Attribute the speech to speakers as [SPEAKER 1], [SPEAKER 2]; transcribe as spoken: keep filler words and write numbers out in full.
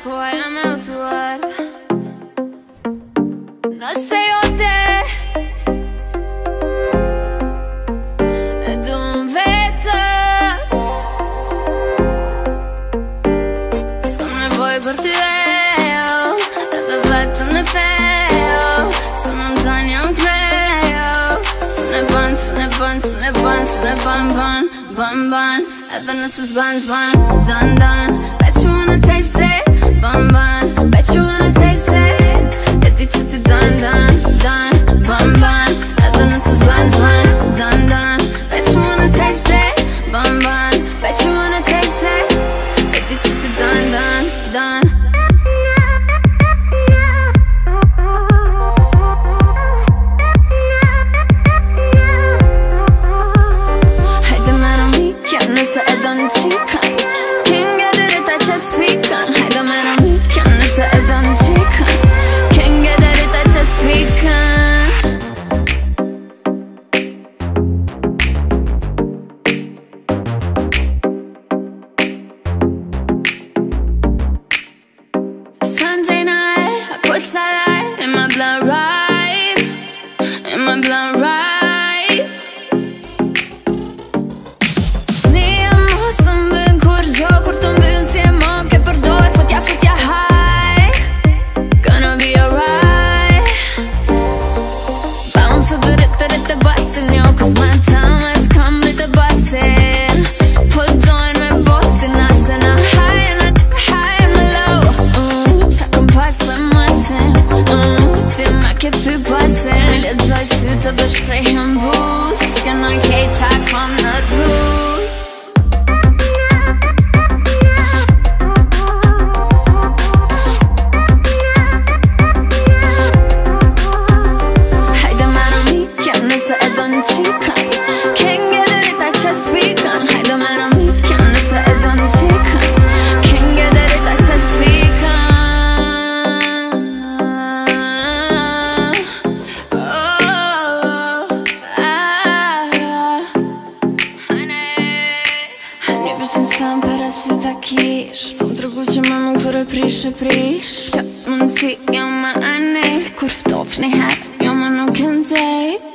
[SPEAKER 1] koha jam e utuar. Nëse jo te e du m'vete, s'kam nevoj për ty e jo, edhe vetëm e thejo. Së në mzan jam t'vejo, së ne ban, së ne ban, së ne ban, së ne ban, ban, ban, ban. Edhe nëse s'ban, s'ban, dan, dan. Bet you wanna taste it, ban, ban. Bet you wanna taste it, e di që ti dan, dan, dan, ban, ban. Edhe nëse s'ban, s'ban, dan, dan. Bet you wanna taste it, ban, ban. Bet you wanna taste it, e di që ti dan, dan, dan. In my blood right, in my blood right. Snija mo së mbën kur gjo, kur të mbën si e mo ke përdoj, futja futja high. Gonna be alright. Bounce të rritë rritë basin, jo, cause my time has come with the basin. Put on me bosin, nasin a high and a high and a low. Uh, qa kom pas me masin, ti me ke thy pasin. Mi lexoj sytë dhe shprejhën bus, s'kenoj kej qa kom në t'bus. Hajde mero mi, kem nëse e do një qikën. Can't get it it, I just speakën. Hajde mero mi, kem nëse e do një qikën. Can't get it it, I just speakën. Sam para sy ta kish, thom tregu që më nuk kërë prish e prish. Kjo mundësi jo më anej, se kur ftof një herë, jo më nuk këndej.